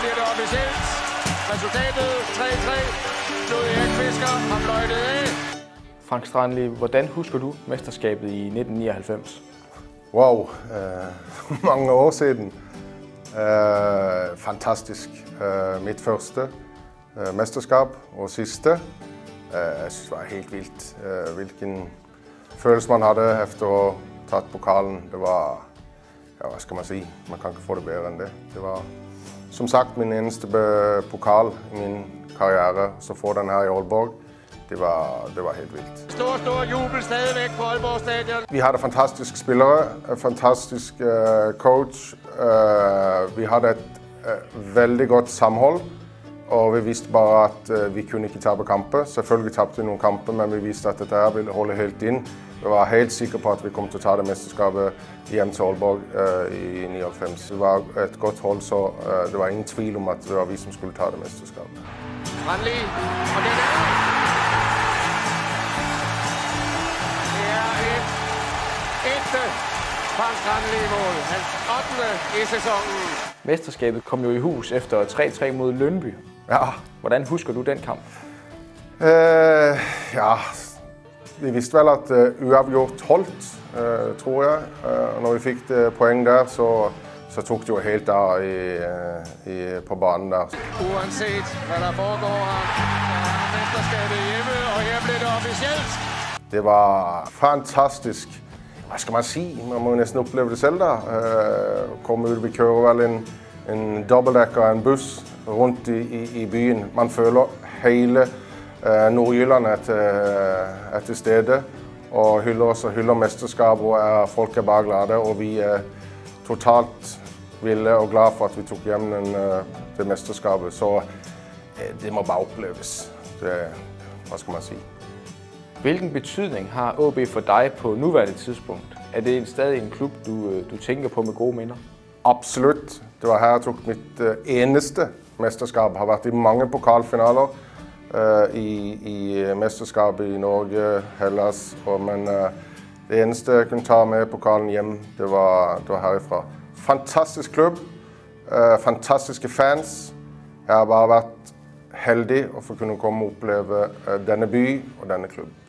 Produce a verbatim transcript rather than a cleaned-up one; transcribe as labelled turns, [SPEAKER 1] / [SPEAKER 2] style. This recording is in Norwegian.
[SPEAKER 1] bliver det officielt. Resultatet tre tre. Knud Erik Fisker har fløjtet af.
[SPEAKER 2] Frank Strandli, hvordan husker du mesterskabet i nitten nioghalvfems?
[SPEAKER 3] Wow, uh, mange år siden. Uh, fantastisk. Uh, mitt første uh, mesterskap og siste. Uh, jeg synes det var helt vildt. Uh, hvilken følelse man hadde efter å ha tatt pokalen. Det var, ja, hva skal man si, man kan ikke få det bedre enn det. Det var, som sagt, min eneste pokal i min karriere. Så få den her i Aalborg, det var, det var helt vildt.
[SPEAKER 1] Stor, stor jubel stadigvæk på Aalborg Stadion.
[SPEAKER 3] Vi hadde fantastiske spillere, fantastisk uh, coach. Uh, vi hadde et uh, veldig godt samhold. Og vi visste bare at uh, vi kunne ikke tape kamper. Selvfølgelig tapte vi noen kamper, men vi visste at dette her ville holde helt inn. Vi var helt sikre på at vi kom til å ta det mesterskapet hjem til Aalborg uh, i nioghalvfems. Det var et godt hold, så uh, det var ingen tvil om at det var vi som skulle ta det mesterskapet.
[SPEAKER 1] Strandli, og den er... Det er et ægte Frank Strandli-mål. Hans ottende i sæsonen.
[SPEAKER 2] Mesterskabet kom jo i hus efter tre tre mod Lyngby.
[SPEAKER 3] Ja.
[SPEAKER 2] Hvordan husker du den kamp?
[SPEAKER 3] Uh, ja, vi visste vel at uh, uavgjort holdt, uh, tror jeg. Uh, når vi fikk det poeng der, så, så tok det jo helt av i, uh, i, på banen der.
[SPEAKER 1] Uanset hvad der foregår her, er mesterskabet hjemme, og her blev det officielt.
[SPEAKER 3] Det var fantastisk. Hva skal man si? Man må nesten oppleve det selv da. Uh, komme ut, vi kører vel en, en dobbeltdekker, en buss rundt i, i, i byen. Man føler hele uh, Nordjylland er til, er til stede, og hyller oss og hyller mesterskap, og er, folk er bare glade, og vi er totalt ville og glade for at vi tok hjem den, uh, det mesterskapet. Så uh, det må bare oppleves. Det, hva skal man si?
[SPEAKER 2] Hvilken betydning har A B for dig på nuværende tidspunkt? Er det stadig en klub, du, du tænker på med gode minder?
[SPEAKER 3] Absolutt. Det var her jeg tok mitt eneste mesterskap. Har vært i mange pokalfinaler uh, i, i mesterskapet i Norge, Hellas. Og, men uh, det eneste jeg kunne ta med pokalen hjem, det var, det var herifra. Fantastisk klubb, uh, fantastiske fans. Jeg har bare vært heldig å få kunne komme og oppleve uh, denne by og denne klubb.